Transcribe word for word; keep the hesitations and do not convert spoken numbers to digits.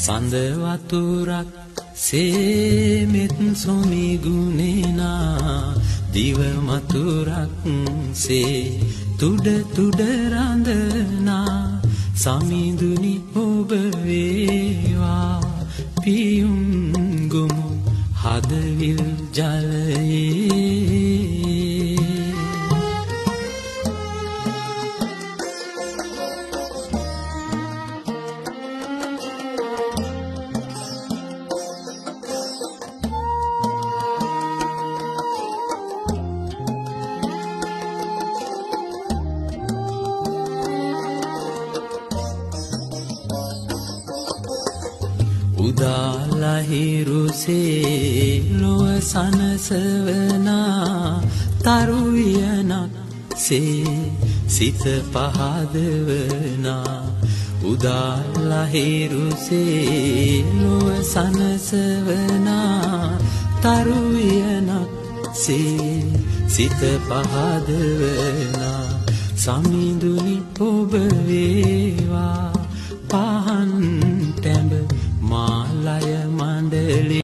සඳ වතුරක් සේමෙත් සොමි ගුණේනා දිව මතුරක් සේ තුඩ තුඩ රඳනා සමිඳුනි ඔබ වේවා පියුම් ගොමු හදවිල් ජලයේ උදාලහිරුසේ ලොව සනසවනා තරුවියනක් සේ සිත පහදවනා උදාලහිරුසේ ලොව සනසවනා තරුවියනක් සේ සිත පහදවනා සමිඳුනි ඔබ වේවා පහන් තැඹ මාලය මණ්ඩලේ